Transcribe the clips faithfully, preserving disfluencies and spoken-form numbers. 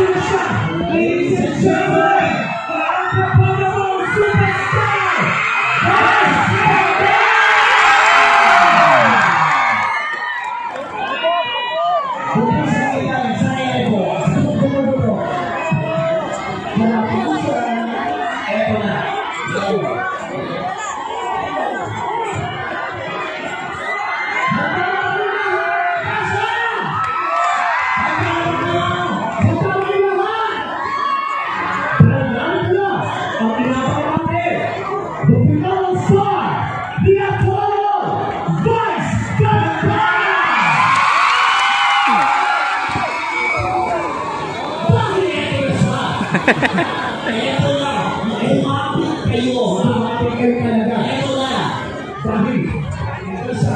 Ito na, umapit kayo, umapit kayo talaga. Ito na, dahil, ito siya.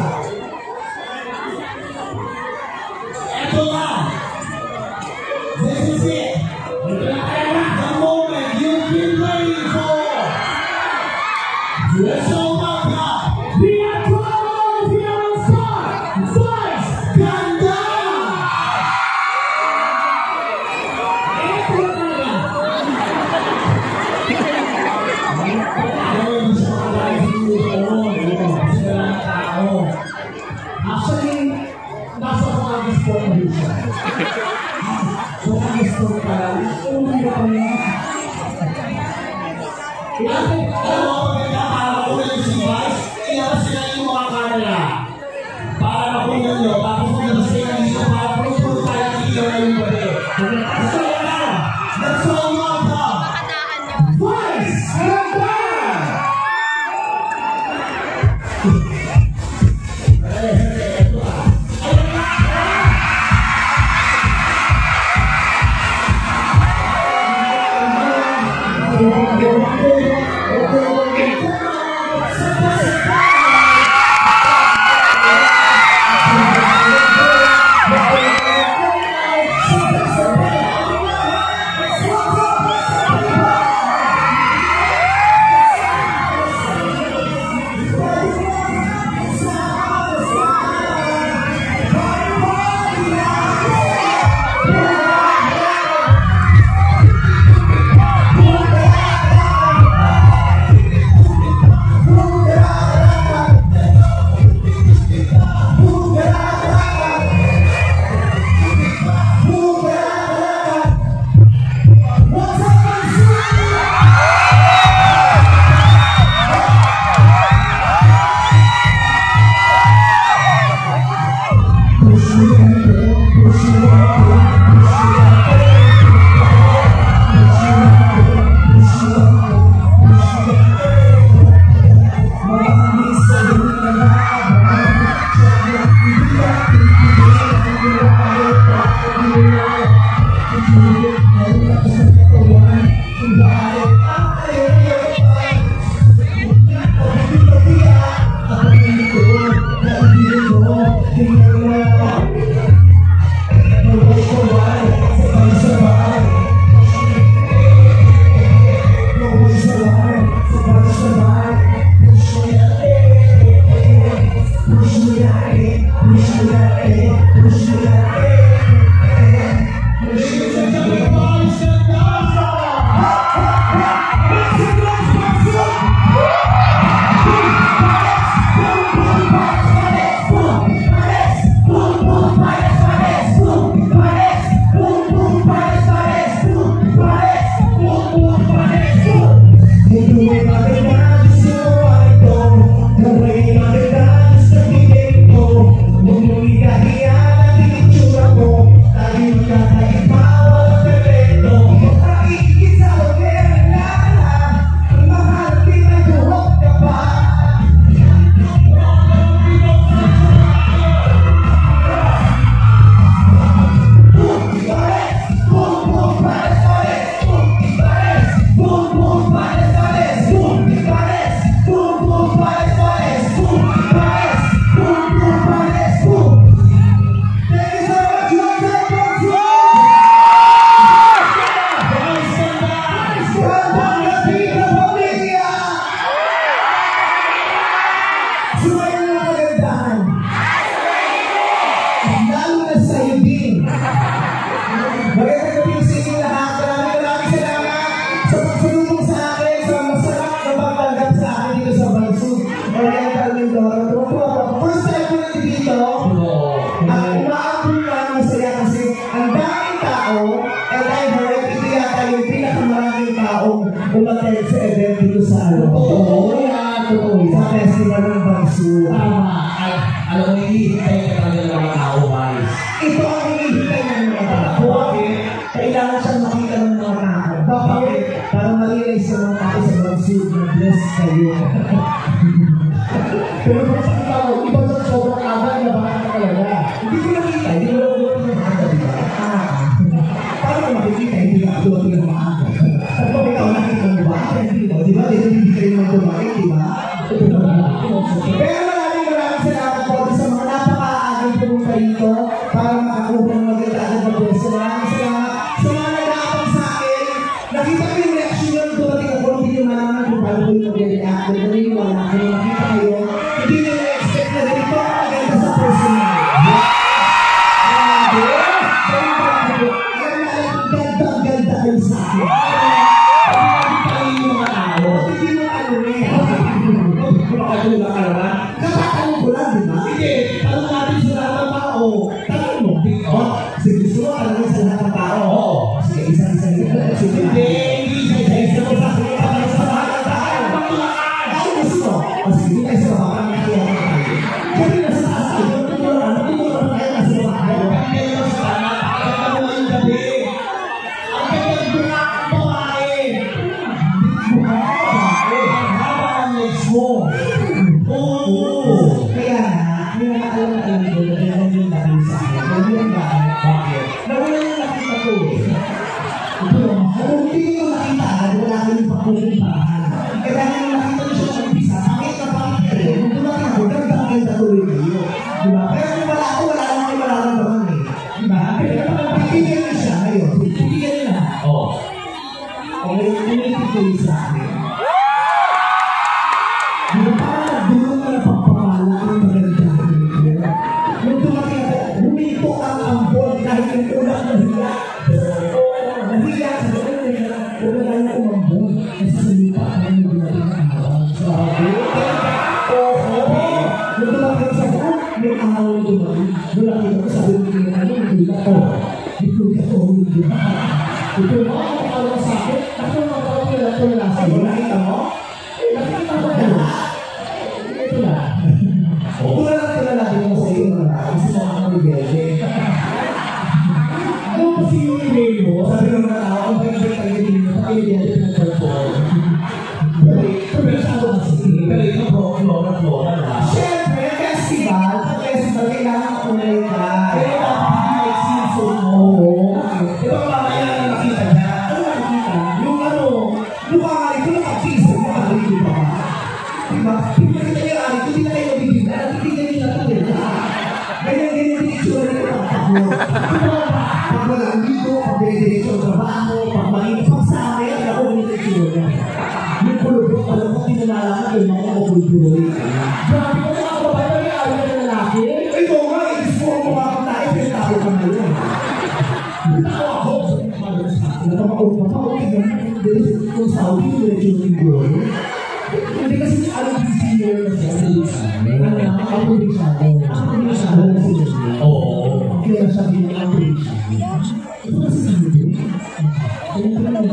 Ito na, this is it. Ito na kayo na, the moment you've been waiting for. Let's go back up. The Apollo of the All-Star, Vice Ganda! Actually, nasa Pagis po ang siya. So, Pagis po pala. Uwi ko niya. Kasi, alam mo, pagkakala ko yung si Vice, iyan sila yung mga kanila. Para makunan nyo, tapos kung sila dito, para puro tayo dito na yung pwede. So, yan! Let's all welcome! Vice Ganda! Yeah. umattend sa event dito sa ano. Oo, yan. Totoo yan. Sa festival ng Bagso. Tama. Ay, alam mo, hinihintay ka talaga ng mga tao, guys. Ito ang hinihintay ng mga tao. Bakit? Kailangan siyang makita ng mga tao. Bakit? Para ma-realize ng mga tao sa Bagso na bless kayo. Pero kung sa kita mo, iba sa sobrang agad na bakit ka talaga? Hindi ko nakita, hindi ko nakita ng maaga, di ba? Ah, paano ko makikita, hindi ka dumating ng maaga. At kung ikaw nakita mo ba, hindi mo, di ba? Dito hindi kayo naman dumating, di ba? Pero maraming maraming salamat po sa mga napaka-agang pumunta rito para makakuha ng maganda-agad na pwesto. Maraming salamat sa mga nag-aapang sa akin. Nakita ko yung reaction nyo nung dumating ako, hindi nyo malaman kung paano ko yung mag-react. Naniniwala ko na makita kayo. Hindi nyo na-expect na ganito ang maganda sa personal. Ganda-ganda kayo sa akin. Hindi yung mga tao. Hindi mo ano eh. Makakatulong ka naman. Kakatanong ko lang, di ba? Hindi, tanong natin sa lahat ng tao. Tanong mo, big on. Sige, gusto mo tanongin sa lahat ng tao. Oo. Sige, isa-isa nito. Sige, Hindi, hindi siya isa-isa mo sa akin. Tanong sa lahat ng tao. ay, gusto mo. O sige, hindi tayo sa baba. Kami nakiya na tayo. Kasi nasa taas tayo. Hindi mo lang. Hindi mo lang tayo nasa baba tayo. Ang ganda sa tanan, pakaganda mo ngayong gabi. Ang ganda ng bunak ng babae. Ang haba ng legs mo. Oo. Kaya na, may mga alam-alam ko na kaya yung dahil sa akin. Kaya yung dahil. Bakit? Nawala yung nakita ko eh. Ito lang. Kung hindi ko nakita, wala ko yung pakulipahan. Kaya dahil yung nakita ko siya sa umpisa, bakit na bakit kayo? Kung dumating ako, ganda ang ganda tuloy kayo. Diba? Pero kung wala ako, wala lang kayo malaramdaman eh. Diba? Pipigyan na siya ngayon. Pipigyan niya na. Oo. Okay, umitig kayo sa akin. Diba? Parang nagdulong na napagpapala ang maganda. Nung dumating ako, humito ang ambon kahit yung ulang nahiya. Nahiya sa doon eh. Huwag na lang umambon. Kasi sa lupa ako yung dumating ang ambon. Sabi? Oo. Nung dumating sa doon, may amaw yung dumating. Nung nakita ko sabi mo yung ano, hindi ka to. Ito ka to, hindi ka. Ito yung mga kapalaw sa akin. Ako yung mga kapalaw yung lahat yung nasa. Nakita mo? Eh, nakita mo na. Ito na. Kung wala lang pinalagay mo sa iyo mga tao, kasi mga kamibelde. Ano ba si yung email mo? Sabi ng mga tao, ang pwede kayo din mo, kayo din natin nag-perform. Pero sa ako kasi, Pero ito bro, flora, flora na. siyempre, festival, sa festival, kailangan ko na yun ka. Pero dapat hindi may season mo. Oo. Ito mamaya na nakita niya. Ano nakikita? Yung ano, mukha nga ito, nakapisa, mukha nga ito pa ba? Diba? Pinakita niya ang ito, hindi na kayo mabibigla, natitignan niyo na ito eh. Ganyan-ganyan din itsura niyo pagkakbo. Pag wala ang dito, pag ganyan-ganyan yung trabaho, pag mainit, pag sa akin, ako ganyan itsura niya. Yung kulubot, alam mo, pinanalaman kayo mga kulubot. Grabe ko mga babae, may ayaw na lalaki. Ito nga, itis mo ang mukha kang tayo, pero tao ka na yun. Tao ako. Natapaot pa pa, okay na. Kung Saudi, medyo yung goal. Hindi kasi alam yung senior na siya. Ano na, ako din siya. Ako din siya. Ako din siya. Oo. Kaya sabi niya, ako din siya. Ito kasi sabi niya. Kaya ko lang.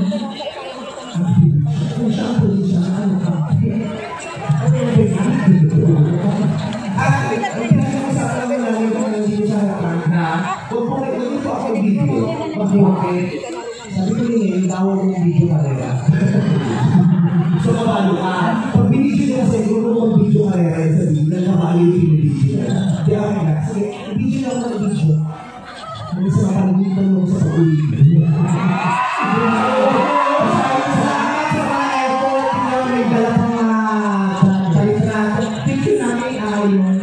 Kung siya ako din siya, ano ka? At, ang pinag-usapan namin namin kung hindi siya harapan na, huwag po kayo, huwag po ako yung video. Bakit? Sabi ko niya, tawag ko yung video karera. So, kabalo ka. Pag binidyo niya kasi, kung ano ang video karera, yung sabihin, nagkabali yung binidyo. Di ako nga, sige, video lang ako ng video. Ano sa mga panagitan mo sa pag-uwi. Salamat sa mga effort, tingnan may dala pang mga balitrato. Picture namin ay yun.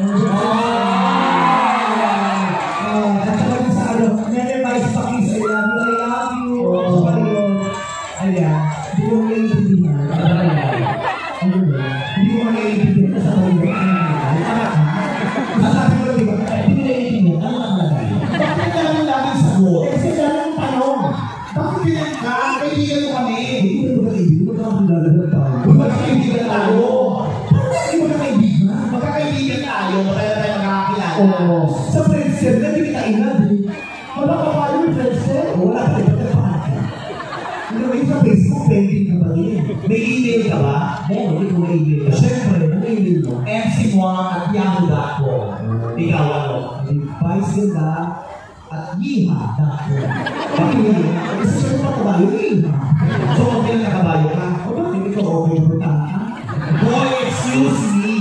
Katawag sa ano, may-revise pa kayo sa I love you, I love you. Sa yun. Ayan, hindi ko naiintindihan. Ano ba? Hindi ko naiintindihan sa pag-uwi. Masabi ko, di ba? Hindi ko naiintindihan. Ano ang lagay? Bakit ka naman laging sagot? Eh, kasi dahil ang tanong. Bakit pinag ka? Kaibigan mo kami. Hindi ko na kaibigan. Ba't ako nilalagay tayo? Kung ba't kaibigan tayo? Parang hindi mo na kaibigan. Magkakaibigan tayo, kaya tayo magkakakilala. Oo. Sa Friendster, hindi kita inad. Wala ka pa yung Friendster? Wala ka. Iba't na pa. Hindi mo sa Facebook, pending ka pa rin. May email ka ba? Meron, hindi ko may email ka. Siyempre, ang email mo. M C Moang at yahoo dot com. Ikaw ano? Vice ganda at yiha dot com. Bakit yun? Kasi siya pa kabayo, yiha. So, okay lang nakabayo ka? O bakit ito okay mo ta? Boy, excuse me!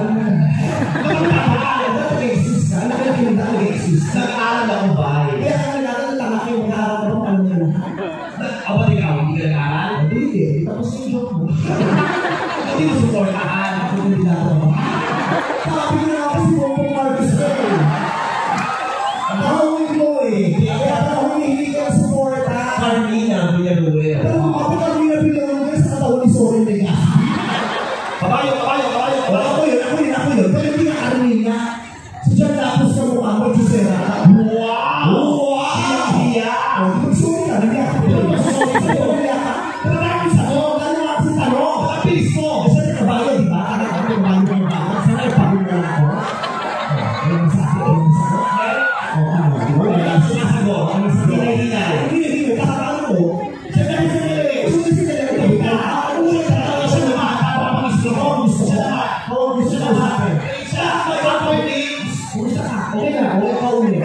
Nag-exist ka? Nag-exist ka? Nag-aaral ako ba? Kaya ka nag-aaral kayo mag-aaral ka paano nyo? Abad ikaw, hindi ka nag-aaral? Hindi, hindi. Tapos yung joke mo. Hindi mo supportahan. Ako hindi na ako. Sabi ko na ako si Bongbong Marcos ko eh. Nakawin mo eh. Kaya ako humihingi ka ng support ha. Carmina, Villaruel. Pero kapag kami na pinulungan sa katawan ni Soren Legas. Kabayo, kabayo, kabayo! Wala ko yun, ako yun, ako yun. Pero hindi na Carmina. Si John Lapos ka mukha mo, Jusera. Wow! Wow! Hiya! Magsuwi ka, hindi ako. Magsuwi ka, hindi ako. Pero bakit sa ako? Dahil mga kasi tanong. Ang bilis mo! Kasi nakabayo, di ba? Kaya ako nakabayo ng bago. Sana ipagod na lang ako. Ayun sa akin, ayun sa akin. O ano, di ba? Wala ang sumasagot. Ang hinay-hinay. Hindi, hindi, hindi. Kakakano ko. Sandali, sandali. Suwi sila lang. Hindi ka. Ano mo yung Ano siya naman? Para pangislo ko. Siya naman. Oo, gusto ko sa akin. Siya, may one point names. Kumusta ka? Okay na, okay ka uli.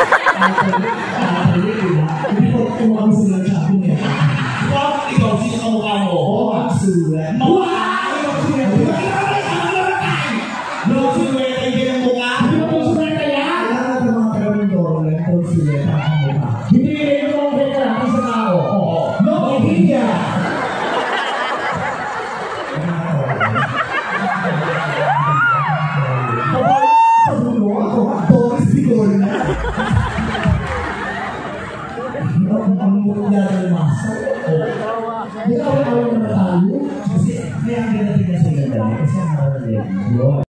Hindi ko tumakang sila sa akin eh. Ikaw, ikaw, sino ka mukha mo? Oo, ang sulat. Mukha! No, sinuwete kayo ng mukha? Hindi mo sulat kaya? Kailangan ng mga taga-Mindoro na ito sulat ang mukha. Hindi rin mo ang kailangan sa tao. Oo. No, hindi yan. Kapag sa dulo, ako ang Torres Bigorna. Ang mula ng masa. Hindi ka ako naman tayo. Kasi kaya ang ganda tingnan sa ganda. Kasi ang mga